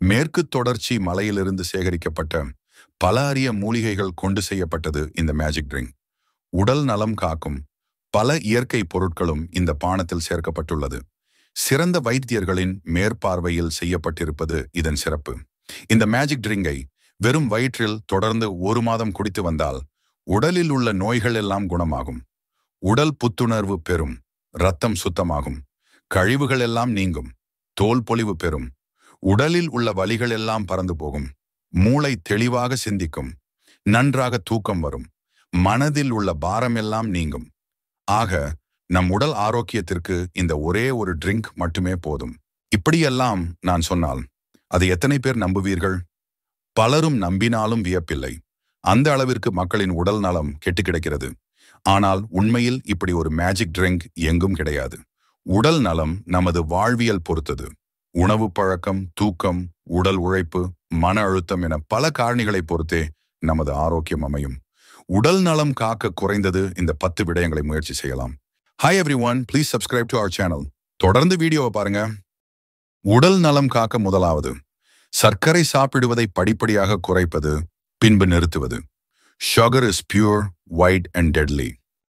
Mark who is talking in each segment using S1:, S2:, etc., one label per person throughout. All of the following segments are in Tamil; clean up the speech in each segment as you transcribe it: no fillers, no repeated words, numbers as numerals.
S1: மேற்கு தொடர்ச்சி மலையிலிருந்து சேகரிக்கப்பட்ட பல அரிய மூலிகைகள் கொண்டு செய்யப்பட்டது இந்த மேஜிக் ட்ரிங்க். உடல் நலம் காக்கும் பல இயற்கை பொருட்களும் இந்த பானத்தில் சேர்க்கப்பட்டுள்ளது. சிறந்த வைத்தியர்களின் மேற்பார்வையில் செய்யப்பட்டிருப்பது இதன் சிறப்பு. இந்த மேஜிக் ட்ரிங்கை வெறும் வயிற்றில் தொடர்ந்து 1 மாதம் குடித்து வந்தால் உடலில் உள்ள நோய்கள் எல்லாம் குணமாகும். உடல் புத்துணர்வு பெறும், இரத்தம் சுத்தமாகும், கழிவுகள் எல்லாம் நீங்கும், தோல் பொலிவு பெறும், உடலில் உள்ள வலிகள் எல்லாம் பறந்து போகும், மூளை தெளிவாக சிந்திக்கும், நன்றாக தூக்கம் வரும், மனதில் உள்ள பாரம் எல்லாம் நீங்கும். ஆக நம் உடல் ஆரோக்கியத்திற்கு இந்த ஒரே ஒரு ட்ரிங்க் மட்டுமே போதும். இப்படியெல்லாம் நான் சொன்னால் அதை எத்தனை பேர் நம்புவீர்கள்? பலரும் நம்பினாலும் வியப்பில்லை. அந்த அளவிற்கு மக்களின் உடல் நலம் கெட்டு கிடக்கிறது. ஆனால் உண்மையில் இப்படி ஒரு மேஜிக் ட்ரிங்க் எங்கும் கிடையாது. உடல் நலம் நமது வாழ்வியல் பொறுத்தது. உணவு பழக்கம், தூக்கம், உடல் உழைப்பு, மன அழுத்தம் என பல காரணிகளை பொறுத்தே நமது ஆரோக்கியம் அமையும். உடல் நலம் காக்க குறைந்தது இந்த 10 விடயங்களை முயற்சி செய்யலாம். Hi everyone, please subscribe to our channel. தொடர்ந்து வீடியோவை பாருங்க. உடல் நலம் காக்க முதலாவது, சர்க்கரை சாப்பிடுவதை படிப்படியாக குறைப்பது, பின்பு நிறுத்துவது. Sugar is pure, white and deadly.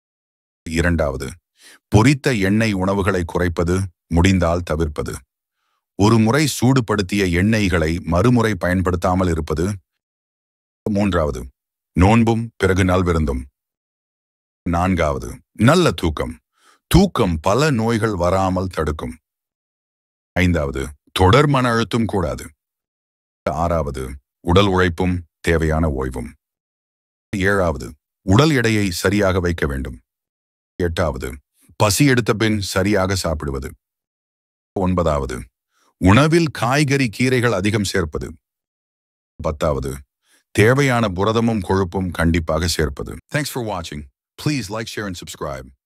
S1: இரண்டாவது, பொரித்த எண்ணெய் உணவுகளை குறைப்பது, முடிந்தால் தவிர்ப்பது. ஒரு முறை சூடுபடுத்திய எண்ணெய்களை மறுமுறை பயன்படுத்தாமல் இருப்பது. மூன்றாவது, நோன்பும் பிறகு நல்விருந்தும். நான்காவது, நல்ல தூக்கம். தூக்கம் பல நோய்கள் வராமல் தடுக்கும். ஐந்தாவது, தொடர் மன அழுத்தம் கூடாது. ஆறாவது, உடல் உழைப்பும் தேவையான ஓய்வும். ஏழாவது, உடல் எடையை சரியாக வைக்க வேண்டும். எட்டாவது, பசி எடுத்த பின் சரியாக சாப்பிடுவது. ஒன்பதாவது, உணவில் காய்கறி கீரைகள் அதிகம் சேர்ப்பது. பத்தாவது, தேவையான புரதமும் கொழுப்பும் கண்டிப்பாக சேர்ப்பது. Thanks for watching. Please like, share and subscribe.